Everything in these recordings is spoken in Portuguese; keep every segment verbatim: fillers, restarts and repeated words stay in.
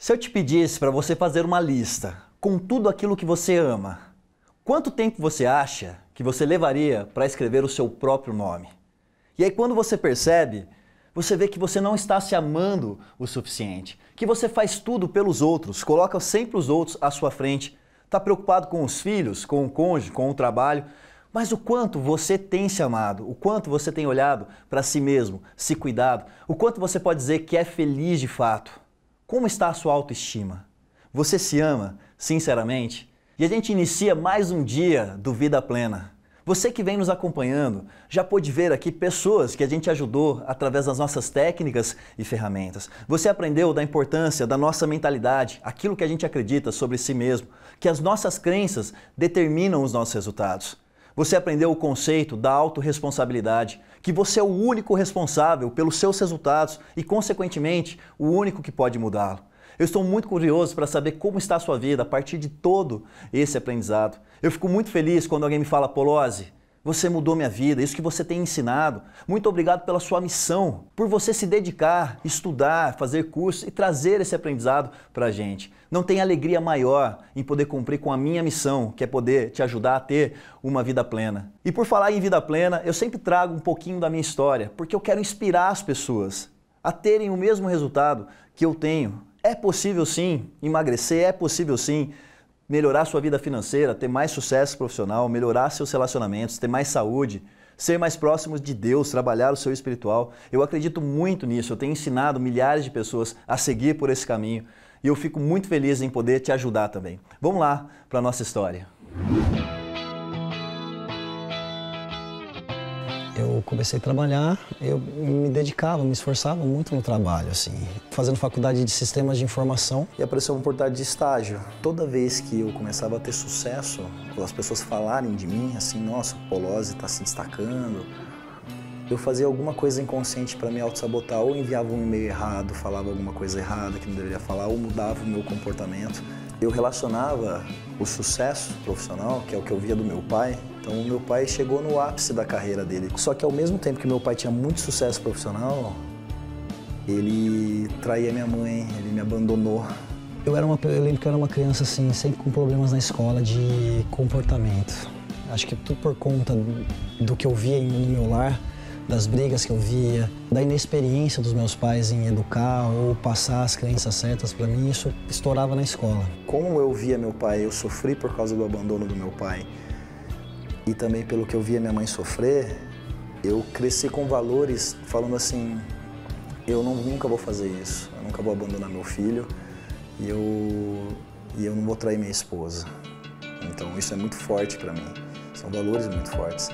Se eu te pedisse para você fazer uma lista com tudo aquilo que você ama, quanto tempo você acha que você levaria para escrever o seu próprio nome? E aí quando você percebe, você vê que você não está se amando o suficiente, que você faz tudo pelos outros, coloca sempre os outros à sua frente, está preocupado com os filhos, com o cônjuge, com o trabalho, mas o quanto você tem se amado, o quanto você tem olhado para si mesmo, se cuidado, o quanto você pode dizer que é feliz de fato. Como está a sua autoestima? Você se ama, sinceramente? E a gente inicia mais um dia do Vida Plena. Você que vem nos acompanhando já pôde ver aqui pessoas que a gente ajudou através das nossas técnicas e ferramentas. Você aprendeu da importância da nossa mentalidade, aquilo que a gente acredita sobre si mesmo, que as nossas crenças determinam os nossos resultados. Você aprendeu o conceito da autorresponsabilidade, que você é o único responsável pelos seus resultados e, consequentemente, o único que pode mudá-lo. Eu estou muito curioso para saber como está a sua vida a partir de todo esse aprendizado. Eu fico muito feliz quando alguém me fala: Polozzi, você mudou minha vida, isso que você tem ensinado. Muito obrigado pela sua missão, por você se dedicar, estudar, fazer cursos e trazer esse aprendizado para a gente. Não tem alegria maior em poder cumprir com a minha missão, que é poder te ajudar a ter uma vida plena. E por falar em vida plena, eu sempre trago um pouquinho da minha história, porque eu quero inspirar as pessoas a terem o mesmo resultado que eu tenho. É possível sim emagrecer, é possível sim melhorar sua vida financeira, ter mais sucesso profissional, melhorar seus relacionamentos, ter mais saúde, ser mais próximo de Deus, trabalhar o seu espiritual. Eu acredito muito nisso, eu tenho ensinado milhares de pessoas a seguir por esse caminho e eu fico muito feliz em poder te ajudar também. Vamos lá para a nossa história. Eu comecei a trabalhar, eu me dedicava, me esforçava muito no trabalho, assim, fazendo faculdade de sistemas de informação. E apareceu uma oportunidade de estágio. Toda vez que eu começava a ter sucesso, as pessoas falarem de mim, assim, nossa, o Polozzi está se destacando, eu fazia alguma coisa inconsciente para me auto-sabotar, ou enviava um e-mail errado, falava alguma coisa errada que não deveria falar, ou mudava o meu comportamento. Eu relacionava o sucesso profissional, que é o que eu via do meu pai. Então, o meu pai chegou no ápice da carreira dele. Só que ao mesmo tempo que meu pai tinha muito sucesso profissional, ele traía minha mãe, ele me abandonou. Eu, era uma, eu lembro que eu era uma criança assim, sempre com problemas na escola de comportamento. Acho que tudo por conta do que eu via no meu lar, das brigas que eu via, da inexperiência dos meus pais em educar ou passar as crenças certas para mim, isso estourava na escola. Como eu via meu pai, eu sofri por causa do abandono do meu pai e também pelo que eu via minha mãe sofrer, eu cresci com valores falando assim, eu não, nunca vou fazer isso, eu nunca vou abandonar meu filho e eu, e eu não vou trair minha esposa. Então isso é muito forte para mim, são valores muito fortes.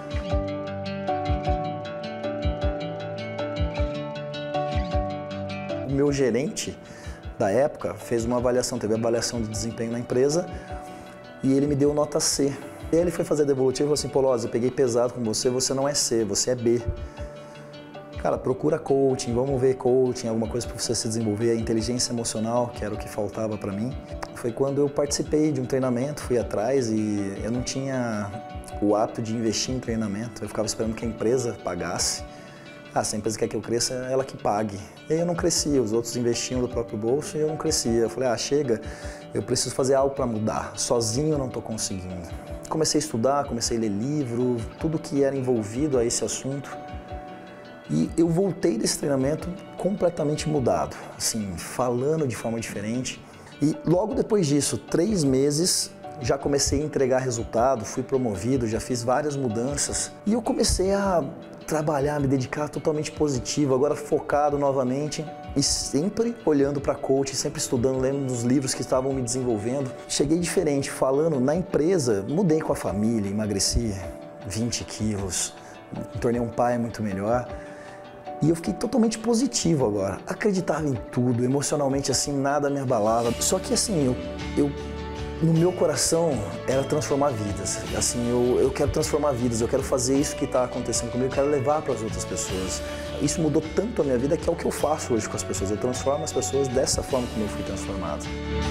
O meu gerente da época fez uma avaliação, teve avaliação de desempenho na empresa e ele me deu nota C. E ele foi fazer a devolutiva e falou assim, Polozzi, eu peguei pesado com você, você não é C, você é B. Cara, procura coaching, vamos ver coaching, alguma coisa para você se desenvolver, a inteligência emocional, que era o que faltava para mim. Foi quando eu participei de um treinamento, fui atrás e eu não tinha o hábito de investir em treinamento, eu ficava esperando que a empresa pagasse. Ah, se a empresa quer que eu cresça, é ela que pague. E aí eu não crescia, os outros investiam do próprio bolso e eu não crescia. Eu falei, ah, chega, eu preciso fazer algo para mudar, sozinho eu não estou conseguindo. Comecei a estudar, comecei a ler livro, tudo que era envolvido a esse assunto. E eu voltei desse treinamento completamente mudado, assim, falando de forma diferente. E logo depois disso, três meses, já comecei a entregar resultado, fui promovido, já fiz várias mudanças. E eu comecei a trabalhar, me dedicar totalmente positivo, agora focado novamente e sempre olhando para coach, sempre estudando, lendo dos livros que estavam me desenvolvendo. Cheguei diferente, falando na empresa, mudei com a família, emagreci vinte quilos, me tornei um pai muito melhor. E eu fiquei totalmente positivo agora, acreditava em tudo, emocionalmente assim, nada me abalava. Só que assim, eu, eu no meu coração era transformar vidas, assim, eu, eu quero transformar vidas, eu quero fazer isso que está acontecendo comigo, eu quero levar para as outras pessoas. Isso mudou tanto a minha vida que é o que eu faço hoje com as pessoas, eu transformo as pessoas dessa forma como eu fui transformado.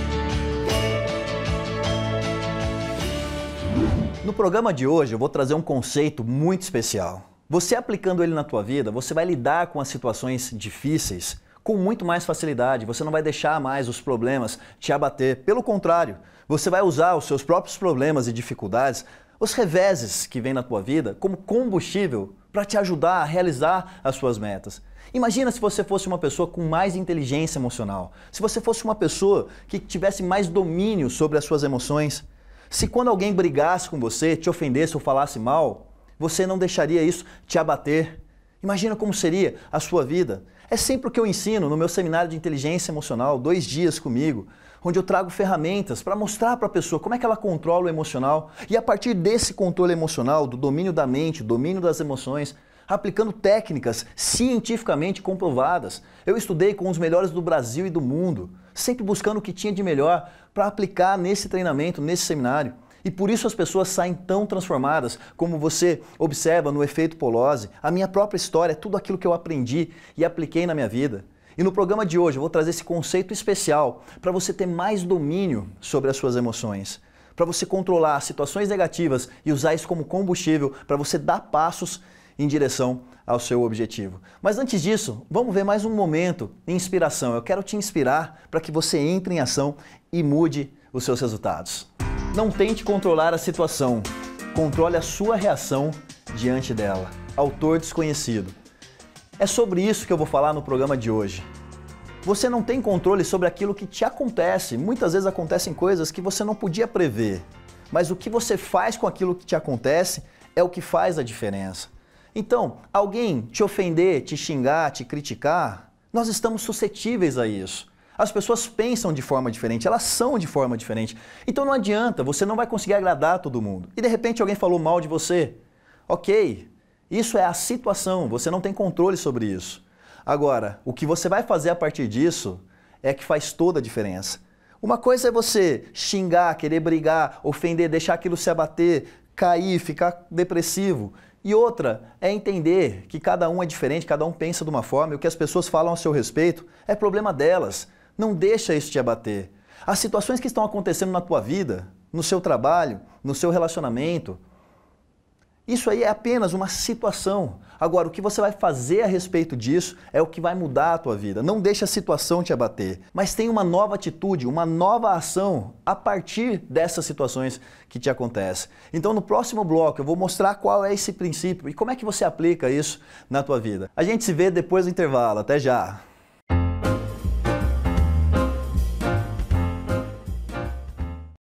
No programa de hoje eu vou trazer um conceito muito especial. Você aplicando ele na tua vida, você vai lidar com as situações difíceis com muito mais facilidade. Você não vai deixar mais os problemas te abater. Pelo contrário, você vai usar os seus próprios problemas e dificuldades, os reveses que vêm na tua vida, como combustível para te ajudar a realizar as suas metas. Imagina se você fosse uma pessoa com mais inteligência emocional, se você fosse uma pessoa que tivesse mais domínio sobre as suas emoções, se quando alguém brigasse com você, te ofendesse ou falasse mal, você não deixaria isso te abater. Imagina como seria a sua vida. É sempre o que eu ensino no meu seminário de inteligência emocional, dois dias comigo, onde eu trago ferramentas para mostrar para a pessoa como é que ela controla o emocional e a partir desse controle emocional, do domínio da mente, domínio das emoções, aplicando técnicas cientificamente comprovadas. Eu estudei com os melhores do Brasil e do mundo, sempre buscando o que tinha de melhor para aplicar nesse treinamento, nesse seminário. E por isso as pessoas saem tão transformadas, como você observa no efeito Polozzi, a minha própria história, tudo aquilo que eu aprendi e apliquei na minha vida. E no programa de hoje eu vou trazer esse conceito especial para você ter mais domínio sobre as suas emoções, para você controlar situações negativas e usar isso como combustível para você dar passos em direção ao seu objetivo. Mas antes disso, vamos ver mais um momento de inspiração. Eu quero te inspirar para que você entre em ação e mude os seus resultados. Não tente controlar a situação, controle a sua reação diante dela. Autor desconhecido. É sobre isso que eu vou falar no programa de hoje. Você não tem controle sobre aquilo que te acontece. Muitas vezes acontecem coisas que você não podia prever. Mas o que você faz com aquilo que te acontece é o que faz a diferença. Então, alguém te ofender, te xingar, te criticar, nós estamos suscetíveis a isso. As pessoas pensam de forma diferente, elas são de forma diferente. Então não adianta, você não vai conseguir agradar todo mundo. E de repente alguém falou mal de você. Ok, isso é a situação, você não tem controle sobre isso. Agora, o que você vai fazer a partir disso é que faz toda a diferença. Uma coisa é você xingar, querer brigar, ofender, deixar aquilo se abater, cair, ficar depressivo. E outra é entender que cada um é diferente, cada um pensa de uma forma e o que as pessoas falam a seu respeito é problema delas. Não deixa isso te abater. As situações que estão acontecendo na tua vida, no seu trabalho, no seu relacionamento, isso aí é apenas uma situação. Agora, o que você vai fazer a respeito disso é o que vai mudar a tua vida. Não deixa a situação te abater, mas tem uma nova atitude, uma nova ação a partir dessas situações que te acontecem. Então, no próximo bloco, eu vou mostrar qual é esse princípio e como é que você aplica isso na tua vida. A gente se vê depois do intervalo. Até já!